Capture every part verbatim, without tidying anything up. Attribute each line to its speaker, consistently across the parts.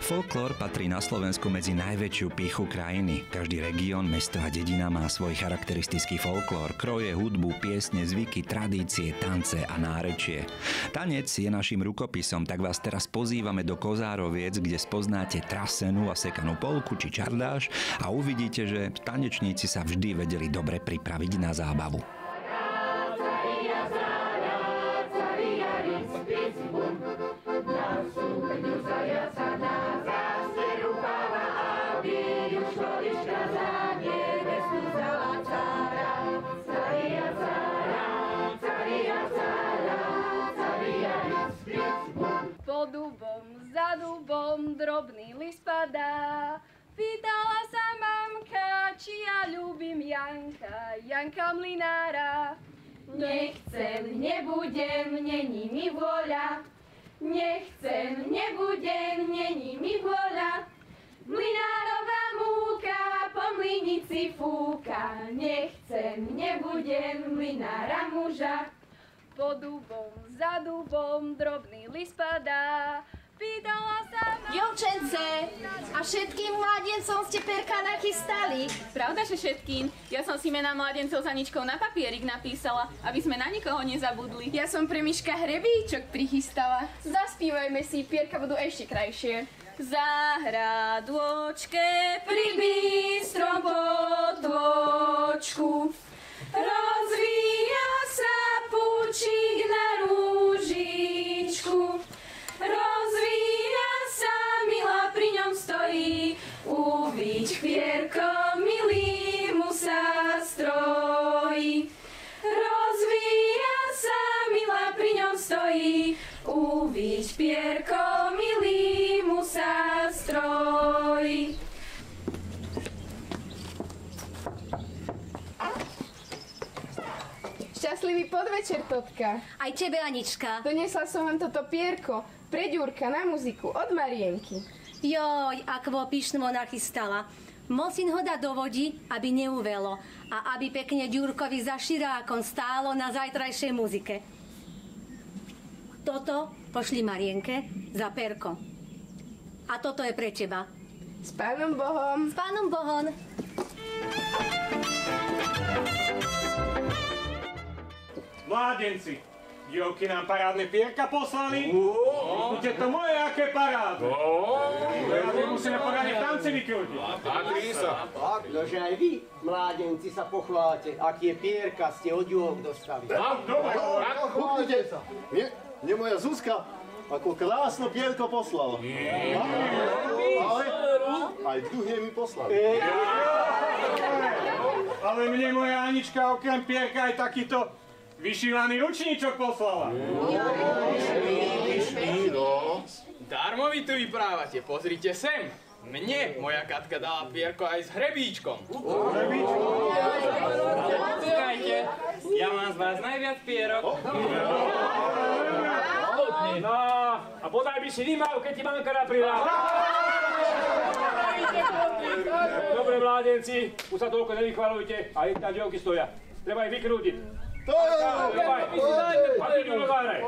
Speaker 1: Folklór patrí na Slovensku medzi najväčšiu pýchu krajiny. Každý región, mesto a dedina má svoj charakteristický folklór, kroje, hudbu, piesne, zvyky, tradície, tance a nárečie. Tanec je našim rukopisom, tak vás teraz pozývame do Kozároviec, kde spoznáte trasenú a sekanú polku či čardáš a uvidíte, že tanečníci sa vždy vedeli dobre pripraviť na zábavu.
Speaker 2: Pod dubom, za dubom drobný list padá. Pýtala sa mamka, či ja ľúbim Janka, Janka mlynára. Nechcem, nebudem, není mi vôľa. Nechcem, nebudem, není mi vôľa. Mlynárová múka po mlynici fúka. Nechcem, nebudem, mlynára muža. Pod dubom, za dubom drobný list padá. Pýtala sa ma...
Speaker 3: Dievčence, a všetkým mládencom ste perka nachystali?
Speaker 4: Pravda, že všetkým. Ja som si mená mládencov za ničkou na papierik napísala, aby sme na nikoho nezabudli.
Speaker 2: Ja som pre Miška hrebíčok prichystala. Zaspívajme si, pierka budú ešte krajšie.
Speaker 4: Záhradôčke pri bystrom potôčku rozvíja sa púčik na rúžičku. Rozvíja sa, milá pri ňom stojí, uviď pierko, milý mu sa strojí. Rozvíja sa, milá pri ňom stojí, uviď pierko, milý mu sa strojí.
Speaker 2: Šťastlivý podvečer, Totka.
Speaker 3: Aj tebe, Anička.
Speaker 2: Donesla som vám toto pierko pre Ďurka na muziku od Marienky.
Speaker 3: Joj, ako pyšno nachystala. Musím ho dať do vody, aby neuvelo a aby pekne Ďurkovi za širákom stálo na zajtrajšej muzike. Toto pošli Marienke za perko. A toto je pre teba.
Speaker 2: S Pánom Bohom.
Speaker 3: S Pánom Bohom.
Speaker 5: Mládenci, dievky nám parádne pierka poslali. Vidíte to moje, aké parádne. Ja musíme parádne v tanci vykrútiť.
Speaker 6: Patrí sa.
Speaker 7: Nože aj vy, mládenci, sa pochválte, aké pierka ste od dievok dostali.
Speaker 6: Pochváľte sa. Nie, nie moja Zuzka, ako krásno pierko poslala. Ale aj druhé mi poslali.
Speaker 5: Ale mne moja Anička okrem pierka aj takýto vyšívaný ručníčok poslala.
Speaker 8: Darmo vy tu vyprávate, pozrite sem. Mne moja Katka dala pierko aj s hrebíčkom.
Speaker 9: Počkajte, ja mám z vás najviac pierok.
Speaker 10: No, a podaj by si vymal, keď ti mamka napríla. Dobre, mládenci, už sa toľko nevychvalujte a ich tam dievky stoja. Treba ich vykrútiť. Давай, ale idú do záhraj.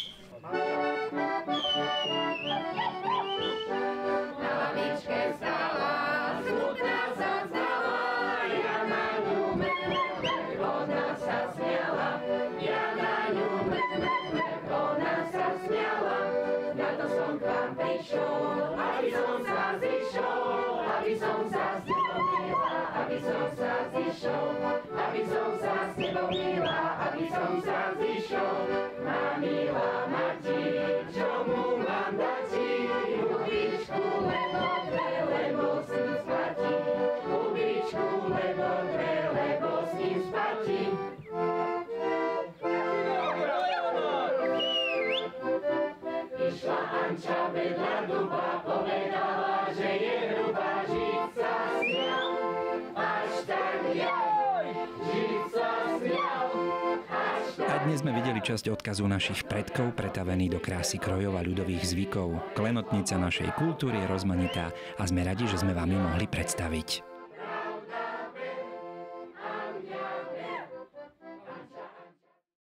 Speaker 11: Na lavičke stála, smutná sa zdala, ja na ňu mek, mek, mek, ona sa smiala. Ja na ňu mek, mek, mek, ona sa smiala. Na to som k vám prišiel, aby som sa zišiel, aby som sa s tebou mila, aby som sa zišiel, aby som sa s tebou mila, aby som sa zišiel. Má milá mati, čo mu mám dati, hubičku, lebo dve, lebo s ním spati. Hubičku, lebo dve, lebo s ním spati. Išla Anča vedľa duba, povedala, že je hrubá, žiť sa smial. Až tak jaj, žiť sa smial.
Speaker 1: A dnes sme videli časť odkazu našich predkov pretavený do krásy krojov a ľudových zvykov. Klenotnica našej kultúry je rozmanitá a sme radi, že sme vám ju mohli predstaviť.